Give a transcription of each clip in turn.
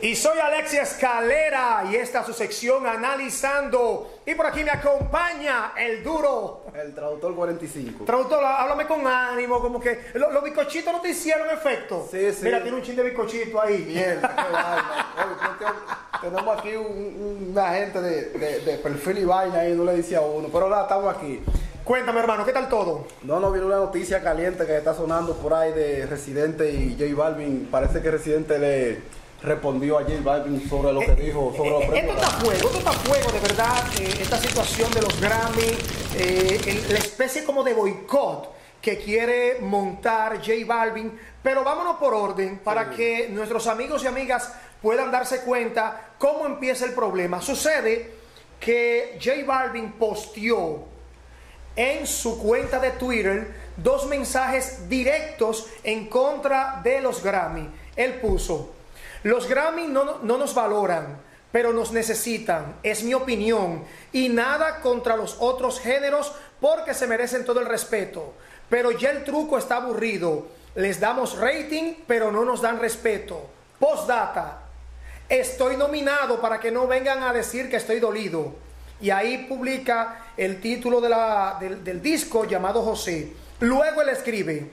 Y soy Alexia Escalera y esta es su sección Analizando. Y por aquí me acompaña el duro. El traductor 45. Traductor, háblame con ánimo, como que los bizcochitos no te hicieron efecto. Sí, sí. Mira, tiene un chin de bizcochito ahí. Mierda, qué vaina. Tenemos aquí una gente de perfil y vaina ahí, no le dice a uno. Pero nada, estamos aquí. Cuéntame, hermano, ¿qué tal todo? No viene una noticia caliente que está sonando por ahí de Residente y J Balvin. Parece que Residente le respondió a J Balvin sobre lo que dijo sobre los premios. Esto está fuego, de verdad, esta situación de los Grammy, la especie como de boicot que quiere montar J Balvin, pero vámonos por orden para que nuestros amigos y amigas puedan darse cuenta cómo empieza el problema. Sucede que J Balvin posteó en su cuenta de Twitter 2 mensajes directos en contra de los Grammy. Él puso: los Grammy no nos valoran, pero nos necesitan, es mi opinión, y nada contra los otros géneros porque se merecen todo el respeto, pero ya el truco está aburrido, les damos rating pero no nos dan respeto. Postdata, estoy nominado para que no vengan a decir que estoy dolido. Y ahí publica el título del disco llamado José. Luego él escribe: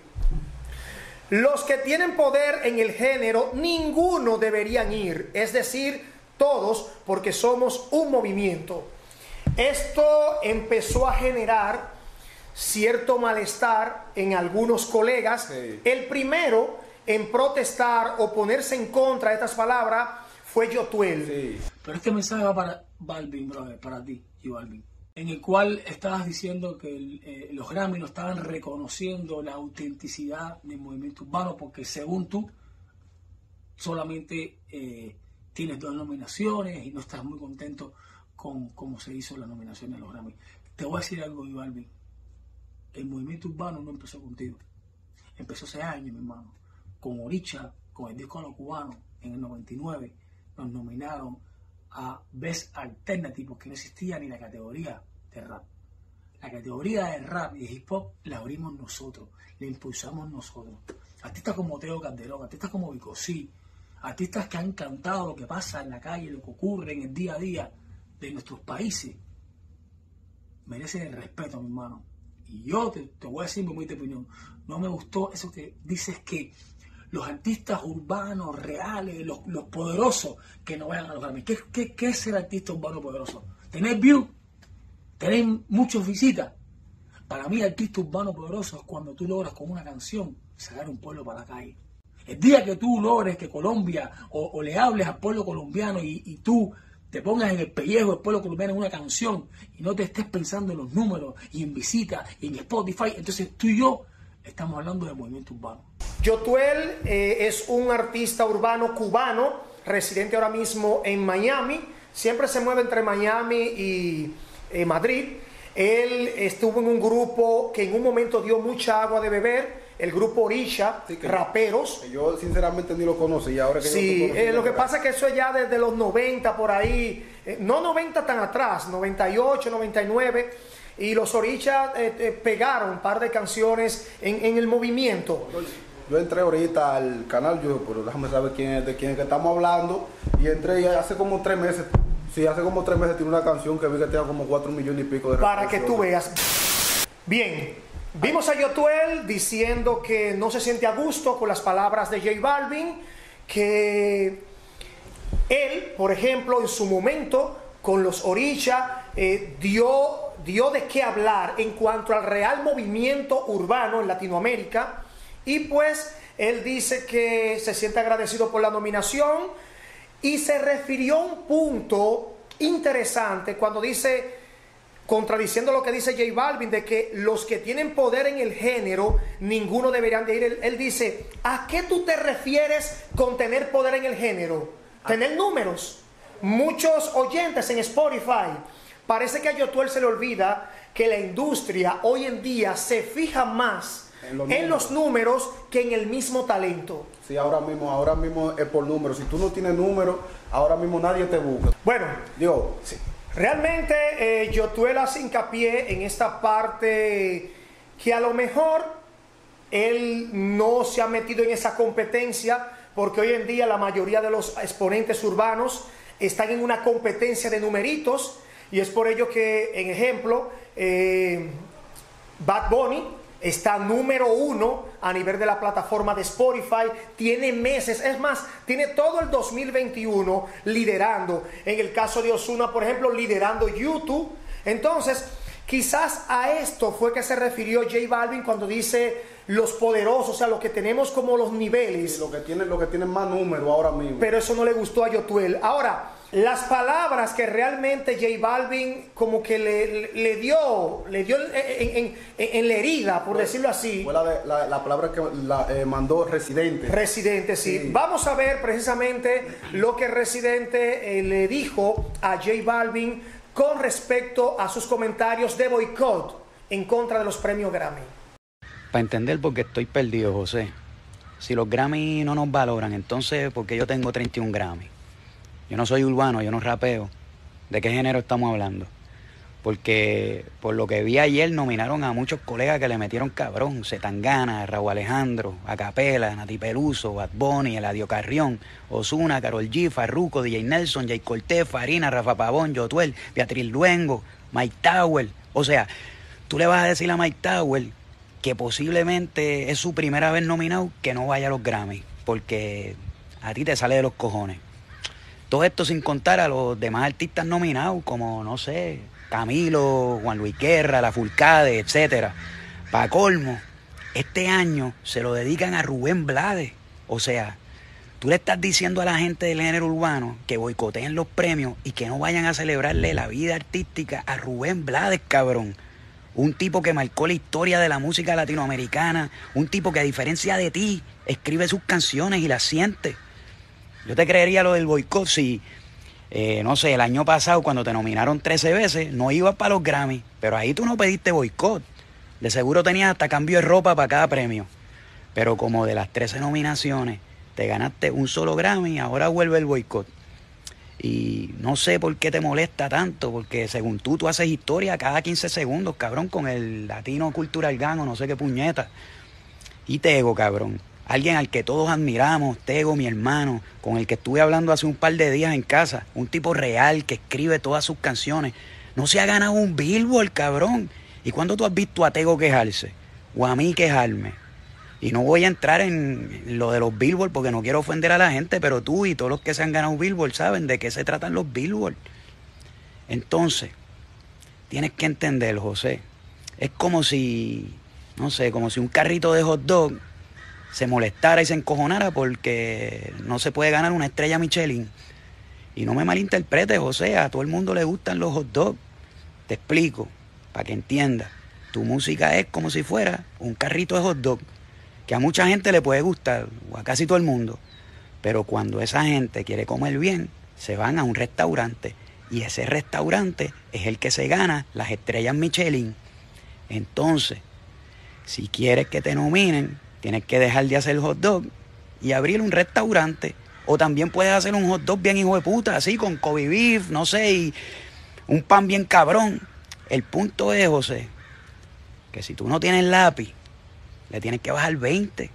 los que tienen poder en el género, ninguno deberían ir, es decir, todos, porque somos un movimiento. Esto empezó a generar cierto malestar en algunos colegas. Sí. El primero en protestar o ponerse en contra de estas palabras fue Yotuel. Sí. Pero este mensaje va para Balvin, brother, para ti y Balvin, en el cual estabas diciendo que los Grammy no estaban reconociendo la autenticidad del movimiento urbano porque según tú solamente tienes 2 nominaciones y no estás muy contento con cómo se hizo la nominación de los Grammy. Te voy a decir algo, Balvin, el movimiento urbano no empezó contigo, empezó hace años, mi hermano, con Oricha, con el disco a los cubanos en el 99, nos nominaron a Best Alternative porque no existía ni la categoría de rap. La categoría de rap y de hip hop la abrimos nosotros, la impulsamos nosotros. Artistas como Teo Calderón, artistas como Vico C, artistas que han cantado lo que pasa en la calle, lo que ocurre en el día a día de nuestros países, merecen el respeto, mi hermano. Y yo te voy a decir mi humilde opinión, no me gustó eso que dices que los artistas urbanos reales, los poderosos, que no vayan a los Grammy. ¿Qué es ser artista urbano poderoso? ¿Tener views? ¿Tener muchas visitas? Para mí, artista urbano poderoso es cuando tú logras con una canción sacar un pueblo para la calle. El día que tú logres que Colombia, o le hables al pueblo colombiano y tú te pongas en el pellejo del pueblo colombiano en una canción y no te estés pensando en los números y en visitas y en Spotify, entonces tú y yo estamos hablando de movimiento urbano. Yotuel es un artista urbano cubano, residente ahora mismo en Miami. Siempre se mueve entre Miami y Madrid. Él estuvo en un grupo que en un momento dio mucha agua de beber, el grupo Oricha, sí, raperos. Yo sinceramente ni lo conocí y ahora que sí, lo que pasa es que eso ya desde los 90 por ahí, no 90 tan atrás, 98, 99. Y los Oricha pegaron un par de canciones en el movimiento. Yo entré ahorita al canal, pero déjame saber de quién es que estamos hablando. Y entré y hace como 3 meses. Sí, hace como 3 meses tiene una canción que vi que tenía como 4 millones y pico de para que tú veas. Bien, vimos a Yotuel diciendo que no se siente a gusto con las palabras de J Balvin, que él, por ejemplo, en su momento con los Oricha dio de qué hablar en cuanto al real movimiento urbano en Latinoamérica. Y pues él dice que se siente agradecido por la nominación y se refirió a un punto interesante cuando dice, contradiciendo lo que dice J Balvin, de que los que tienen poder en el género, ninguno deberían de ir. Él dice, ¿a qué tú te refieres con tener poder en el género? Tener números. Muchos oyentes en Spotify. Parece que a Yotuel se le olvida que la industria hoy en día se fija más en los números que en el mismo talento. Sí, ahora mismo es por números. Si tú no tienes números, ahora mismo nadie te busca. Bueno, sí. Realmente Yotuel hace hincapié en esta parte que a lo mejor él no se ha metido en esa competencia porque hoy en día la mayoría de los exponentes urbanos están en una competencia de numeritos, y es por ello que, en ejemplo, Bad Bunny está número 1 a nivel de la plataforma de Spotify, tiene meses, es más, tiene todo el 2021 liderando. En el caso de Ozuna, por ejemplo, liderando YouTube. Entonces, quizás a esto fue que se refirió J Balvin cuando dice los poderosos, o sea, lo que tenemos como los niveles. Sí, lo que tienen más número ahora mismo. Pero eso no le gustó a Yotuel. Ahora, las palabras que realmente J Balvin como que le dio en la herida, por decirlo así. Fue la palabra que mandó Residente. Residente, sí. Vamos a ver precisamente lo que Residente le dijo a J Balvin con respecto a sus comentarios de boicot en contra de los premios Grammy. Para entender por qué estoy perdido, José. Si los Grammy no nos valoran, entonces, ¿por qué yo tengo 31 Grammy? Yo no soy urbano, yo no rapeo. ¿De qué género estamos hablando? Porque por lo que vi ayer nominaron a muchos colegas que le metieron cabrón. Zetangana, Raúl Alejandro, Acapela, Nati Peluso, Bad Bunny, Eladio Carrión, Ozuna, Karol G, Farruko, DJ Nelson, Jay Cortez, Farina, Rafa Pavón, Yotuel, Beatriz Luengo, Mike Tower. O sea, tú le vas a decir a Mike Tower que posiblemente es su primera vez nominado, que no vaya a los Grammy, porque a ti te sale de los cojones. Todo esto sin contar a los demás artistas nominados, como, no sé, Camilo, Juan Luis Guerra, La Fulcade, etcétera. Para colmo, este año se lo dedican a Rubén Blades. O sea, tú le estás diciendo a la gente del género urbano que boicoteen los premios y que no vayan a celebrarle la vida artística a Rubén Blades, cabrón. Un tipo que marcó la historia de la música latinoamericana, un tipo que a diferencia de ti escribe sus canciones y las siente. Yo te creería lo del boicot si, no sé, el año pasado cuando te nominaron 13 veces no ibas para los Grammy, pero ahí tú no pediste boicot. De seguro tenías hasta cambio de ropa para cada premio. Pero como de las 13 nominaciones te ganaste un solo Grammy, ahora vuelve el boicot. Y no sé por qué te molesta tanto, porque según tú haces historia cada 15 segundos, cabrón, con el Latino Cultural Gang o no sé qué puñeta. Y Tego, cabrón, alguien al que todos admiramos, Tego, mi hermano, con el que estuve hablando hace un par de días en casa, un tipo real que escribe todas sus canciones, no se ha ganado un Billboard, cabrón. ¿Y cuándo tú has visto a Tego quejarse? O a mí quejarme. Y no voy a entrar en lo de los Billboard porque no quiero ofender a la gente, pero tú y todos los que se han ganado Billboard saben de qué se tratan los Billboard. Entonces, tienes que entender, José, es como si, no sé, como si un carrito de hot dog se molestara y se encojonara porque no se puede ganar una estrella Michelin. Y no me malinterpretes, José, a todo el mundo le gustan los hot dogs. Te explico, para que entiendas. Tu música es como si fuera un carrito de hot dog, que a mucha gente le puede gustar, o a casi todo el mundo. Pero cuando esa gente quiere comer bien, se van a un restaurante. Y ese restaurante es el que se gana las estrellas Michelin. Entonces, si quieres que te nominen, tienes que dejar de hacer hot dog y abrir un restaurante. O también puedes hacer un hot dog bien hijo de puta, así, con Kobe beef, no sé, y un pan bien cabrón. El punto es, José, que si tú no tienes lápiz, le tienes que bajar 20.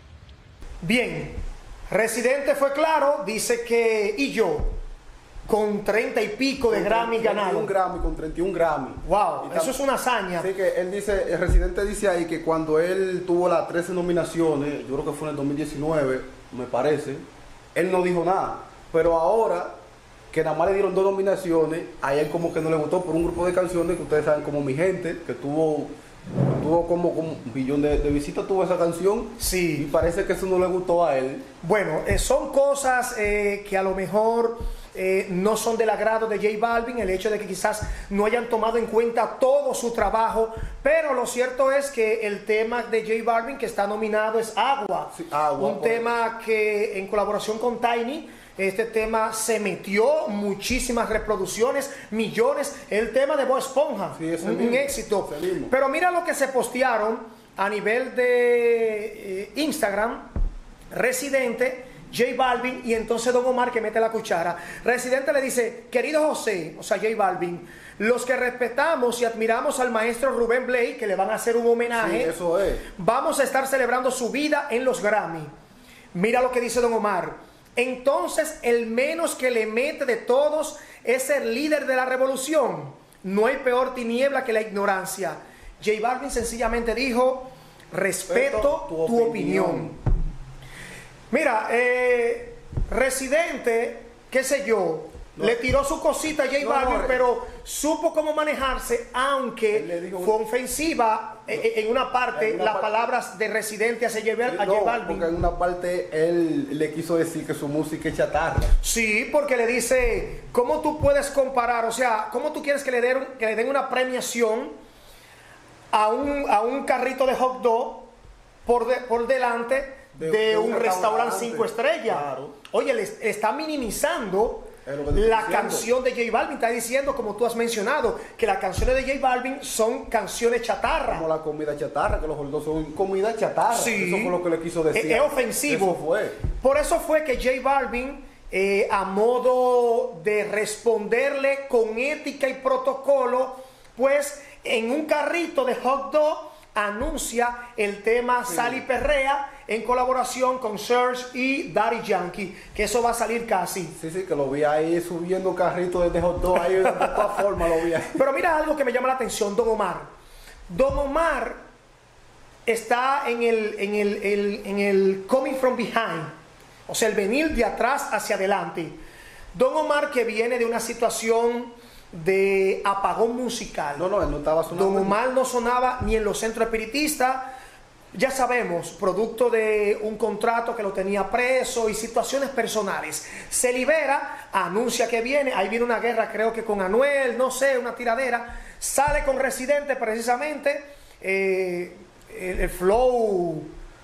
Bien, Residente fue claro, dice que y yo, con 30 y pico de Grammy ganado. Con 31 Grammy. Wow, eso es una hazaña. Así que él dice, el Residente dice ahí que cuando él tuvo las 13 nominaciones, yo creo que fue en el 2019, me parece, él no dijo nada. Pero ahora que nada más le dieron 2 nominaciones, a él como que no le gustó por un grupo de canciones que ustedes saben como Mi Gente, que tuvo como un billón de visitas, tuvo esa canción. Sí. Y parece que eso no le gustó a él. Bueno, son cosas que a lo mejor no son del agrado de J Balvin, el hecho de que quizás no hayan tomado en cuenta todo su trabajo, pero lo cierto es que el tema de J Balvin que está nominado es Agua, sí, Agua, un tema que en colaboración con Tiny, este tema se metió muchísimas reproducciones, millones, el tema de Bob Esponja, sí, un éxito, pero mira lo que se postearon a nivel de Instagram, Residente, J Balvin y entonces Don Omar que mete la cuchara. Residente le dice, querido José, o sea J Balvin, los que respetamos y admiramos al maestro Rubén Blades, que le van a hacer un homenaje, sí, eso es. Vamos a estar celebrando su vida en los Grammy. Mira lo que dice Don Omar. Entonces el menos que le mete de todos es el líder de la revolución. No hay peor tiniebla que la ignorancia. J Balvin sencillamente dijo, respeto tu opinión. Mira, Residente, qué sé yo, le tiró su cosita a J Balvin, pero supo cómo manejarse, aunque fue ofensiva en una parte las palabras de Residente hacia J Balvin. Porque en una parte él le quiso decir que su música es chatarra. Sí, porque le dice, ¿cómo tú puedes comparar? O sea, ¿cómo tú quieres que le den una premiación a un carrito de hot dog por delante de un restaurante 5 estrellas? Claro. Oye, le está minimizando la canción de J Balvin. Está diciendo, como tú has mencionado, que las canciones de J Balvin son canciones chatarra. Como la comida chatarra, que los hot dogs son comida chatarra. Sí. Eso fue lo que le quiso decir. Es ofensivo. Eso fue. Por eso fue que J Balvin, a modo de responderle con ética y protocolo, pues en un carrito de hot dog anuncia el tema Sal y Perrea en colaboración con Serge y Daddy Yankee, que eso va a salir casi. Sí, que lo vi ahí subiendo carritos de hot dog, ahí de todas formas lo vi ahí. Pero mira algo que me llama la atención, Don Omar. Don Omar está en el coming from behind, o sea, el venir de atrás hacia adelante. Don Omar, que viene de una situación de apagón musical. No, él no estaba sonando. Don Omar no sonaba ni en los centros espiritistas. Ya sabemos, producto de un contrato que lo tenía preso y situaciones personales. Se libera, anuncia que viene, ahí viene una guerra, creo que con Anuel, no sé, una tiradera. Sale con Residente precisamente, el flow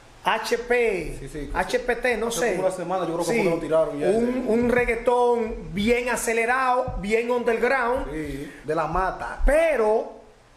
HP, sí, HPT, no sé. Como una semana, yo creo que lo tiraron ya. Un reggaetón bien acelerado, bien underground. Sí, de la mata. Pero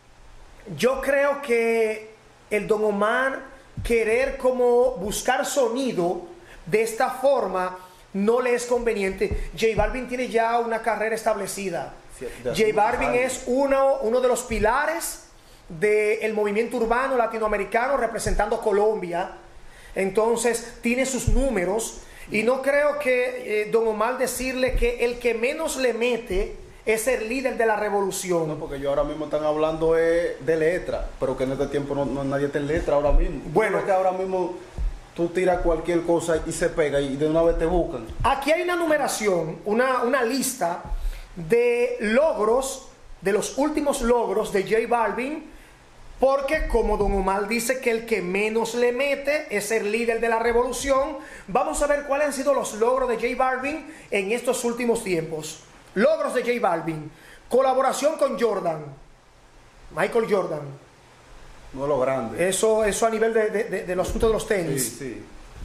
yo creo que el Don Omar querer como buscar sonido de esta forma no le es conveniente. J Balvin tiene ya una carrera establecida. Sí, J Balvin es uno de los pilares del movimiento urbano latinoamericano representando Colombia. Entonces tiene sus números y no creo que Don Omar decirle que el que menos le mete es el líder de la revolución. No, porque yo ahora mismo están hablando de letra, pero que en este tiempo no nadie está en letra ahora mismo. Bueno, que ahora mismo tú tiras cualquier cosa y se pega y de una vez te buscan. Aquí hay una numeración, una lista de logros, de los últimos logros de J Balvin, porque como Don Omar dice que el que menos le mete es el líder de la revolución, vamos a ver cuáles han sido los logros de J Balvin en estos últimos tiempos. Logros de J Balvin: colaboración con Jordan, Michael Jordan. No es lo grande. Eso a nivel de los asuntos de los tenis. Sí.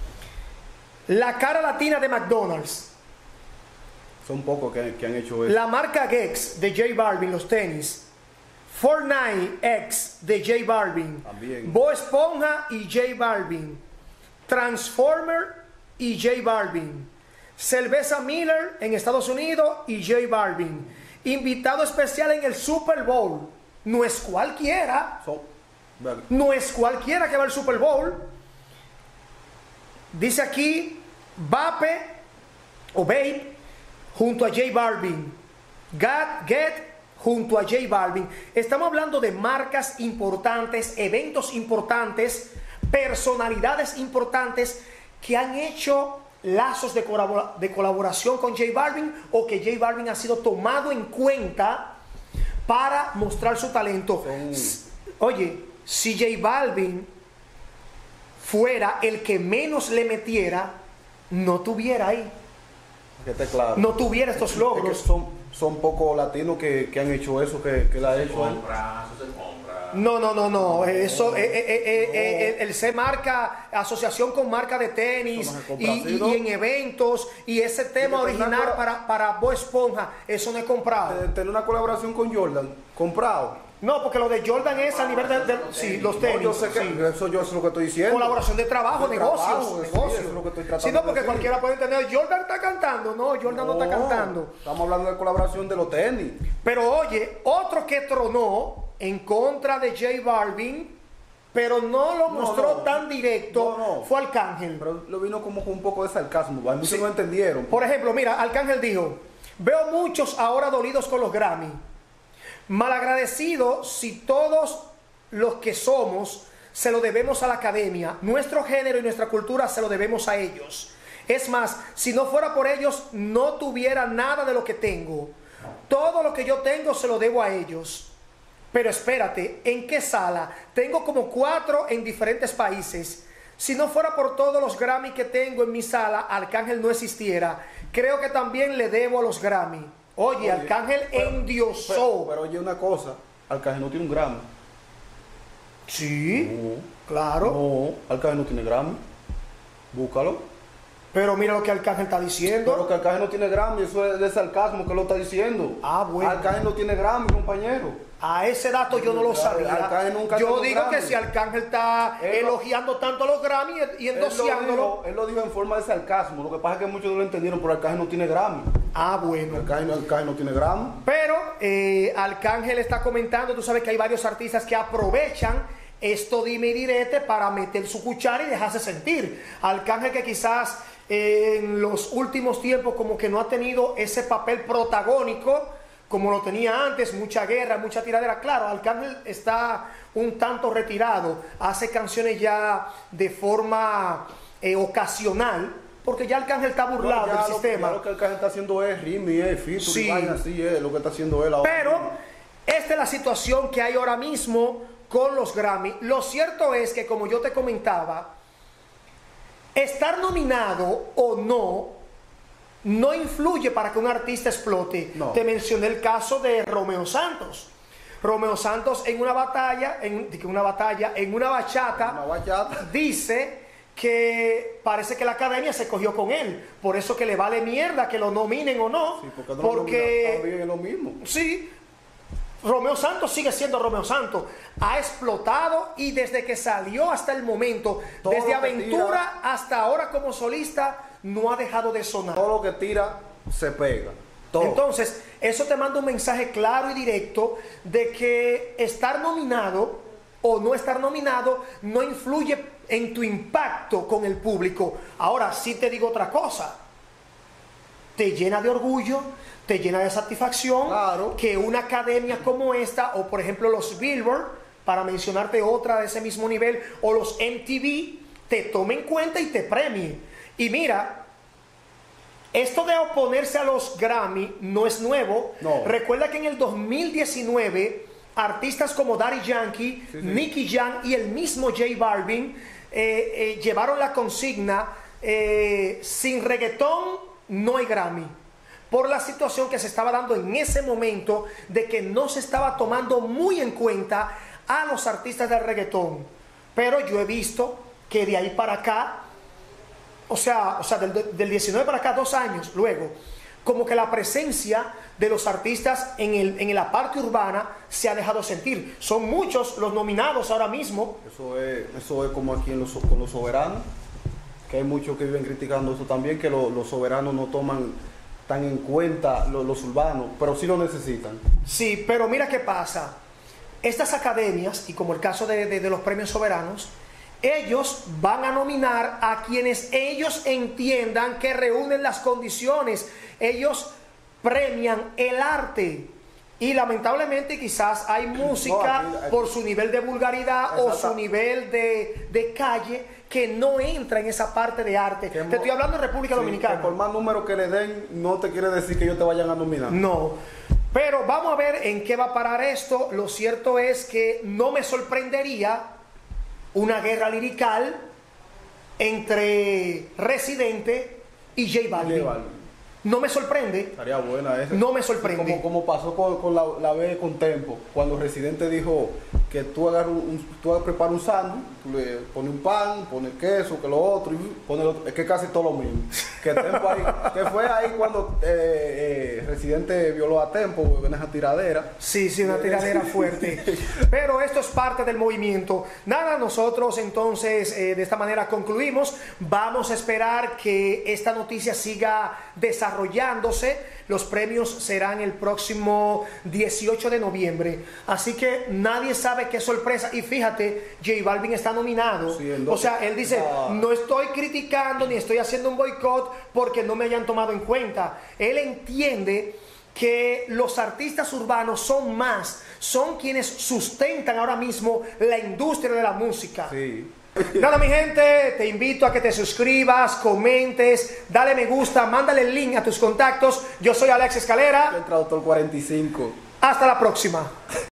La cara latina de McDonald's. Son pocos que han hecho eso. La marca Gex de J Balvin, los tenis. Fortnite X de J Balvin. También. Bob Esponja y J Balvin. Transformer y J Balvin. Cerveza Miller en Estados Unidos y J Balvin. Invitado especial en el Super Bowl. No es cualquiera. No es cualquiera que va al Super Bowl. Dice aquí Vape o Vape junto a J Balvin. Get junto a J Balvin. Estamos hablando de marcas importantes, eventos importantes, personalidades importantes que han hecho lazos de colaboración con J Balvin, o que J Balvin ha sido tomado en cuenta para mostrar su talento. Oye, si J Balvin fuera el que menos le metiera, no tuviera ahí. Claro. No tuviera estos logros. Es que son pocos latinos que han hecho eso, que la ha hecho él. No. Eso, el C marca, asociación con marca de tenis y en eventos, y ese tema original para Bob Esponja, eso no es comprado. Tener una colaboración con Jordan, comprado. No, porque lo de Jordan es a nivel de sí, los tenis. No, yo sé que eso es lo que estoy diciendo. Colaboración de trabajo, negocios. Eso es lo que estoy tratando. Sí, no, porque cualquiera puede entender, Jordan está cantando. No, Jordan no está cantando. Estamos hablando de colaboración de los tenis. Pero oye, otro que tronó en contra de J Balvin pero no lo mostró tan directo, fue Arcángel. Pero lo vino como con un poco de sarcasmo, muchos no entendieron. Por ejemplo, mira, Arcángel dijo, veo muchos ahora dolidos con los Grammy, malagradecidos si todos los que somos se lo debemos a la academia, nuestro género y nuestra cultura se lo debemos a ellos. Es más, si no fuera por ellos, no tuviera nada de lo que tengo. Todo lo que yo tengo se lo debo a ellos. Pero espérate, ¿en qué sala? Tengo como 4 en diferentes países. Si no fuera por todos los Grammy que tengo en mi sala, Arcángel no existiera. Creo que también le debo a los Grammy. Oye, Arcángel endiosó. Pero oye una cosa, Arcángel no tiene un Grammy. Sí, No, claro. no, Arcángel no tiene Grammy. Búscalo. Pero mira lo que Arcángel está diciendo. Pero que Arcángel no tiene Grammy, eso es de sarcasmo que lo está diciendo. Ah, bueno. Arcángel no tiene Grammy, compañero. A ese dato yo no lo sabía. Arcángel nunca Yo tuvo digo Grammy. que si Arcángel está elogiando tanto a los Grammy y endosiándolo. Él lo dijo en forma de sarcasmo. Lo que pasa es que muchos no lo entendieron, pero Arcángel no tiene Grammy. Ah, bueno. Arcángel no tiene Grammy. Pero Arcángel está comentando, tú sabes que hay varios artistas que aprovechan esto dime y direte para meter su cuchara y dejarse sentir. Arcángel que quizás en los últimos tiempos como que no ha tenido ese papel protagónico como lo tenía antes, mucha guerra, mucha tiradera. Claro, Arcángel está un tanto retirado, hace canciones ya de forma ocasional, porque ya Arcángel está burlado del sistema. Lo que Arcángel está haciendo es ritmo, featuring, Sí. así es lo que está haciendo él ahora. Pero esta es la situación que hay ahora mismo con los Grammy. Lo cierto es que, como yo te comentaba, estar nominado o no influye para que un artista explote. No. Te mencioné el caso de Romeo Santos. Romeo Santos en una bachata, dice que parece que la academia se cogió con él. Por eso que le vale mierda que lo nominen o no. Sí, porque no porque también es lo mismo. sí, Romeo Santos sigue siendo Romeo Santos. Ha explotado y desde que salió hasta el momento, Todo desde lo que Aventura tira, hasta ahora como solista, no ha dejado de sonar. Todo lo que tira se pega. Todo. Entonces, eso te manda un mensaje claro y directo de que estar nominado o no estar nominado no influye en tu impacto con el público. Ahora sí te digo otra cosa. Te llena de orgullo, te llena de satisfacción, Claro. que una academia como esta, o por ejemplo los Billboard, para mencionarte otra de ese mismo nivel, o los MTV, te tomen en cuenta y te premien. Y mira, esto de oponerse a los Grammy no es nuevo. No. Recuerda que en el 2019, artistas como Daddy Yankee, Nicky Jam y el mismo J Balvin llevaron la consigna, sin reggaetón no hay Grammy. Por la situación que se estaba dando en ese momento de que no se estaba tomando muy en cuenta a los artistas del reggaetón. Pero yo he visto que de ahí para acá, o sea del 19 para acá, 2 años luego, como que la presencia de los artistas en la parte urbana se ha dejado sentir. Son muchos los nominados ahora mismo. Eso es como aquí con los soberanos, que hay muchos que viven criticando eso también, que los soberanos no toman tan en cuenta los urbanos, pero sí lo necesitan. Sí, pero mira qué pasa. Estas academias, y como el caso de los premios soberanos, ellos van a nominar a quienes ellos entiendan que reúnen las condiciones. Ellos premian el arte. Y lamentablemente quizás hay música por su nivel de vulgaridad o su nivel de calle que no entra en esa parte de arte. Te estoy hablando de República Dominicana. Que por más números que le den, no te quiere decir que ellos te vayan a nominar. No. Pero vamos a ver en qué va a parar esto. Lo cierto es que no me sorprendería una guerra lirical entre Residente y J Balvin. No me sorprende. Estaría buena esa. No me sorprende. Como pasó con la vez con Tempo, cuando Residente dijo que tú preparas un sándwich, tú le pones un pan, pones queso, que lo otro, y pones es que casi todo lo mismo. Que fue ahí cuando Residente violó a Tempo en esa tiradera. Sí, una tiradera fuerte. Pero esto es parte del movimiento. Nada, nosotros entonces de esta manera concluimos. Vamos a esperar que esta noticia siga desarrollándose. Los premios serán el próximo 18 de noviembre. Así que nadie sabe qué sorpresa. Y fíjate, J Balvin está nominado. Sí, o sea, él dice, no estoy criticando ni estoy haciendo un boicot porque no me hayan tomado en cuenta. Él entiende que los artistas urbanos son quienes sustentan ahora mismo la industria de la música. Sí. Nada, mi gente, te invito a que te suscribas, comentes, dale me gusta, mándale el link a tus contactos. Yo soy Alex Escalera. El traductor 45. Hasta la próxima.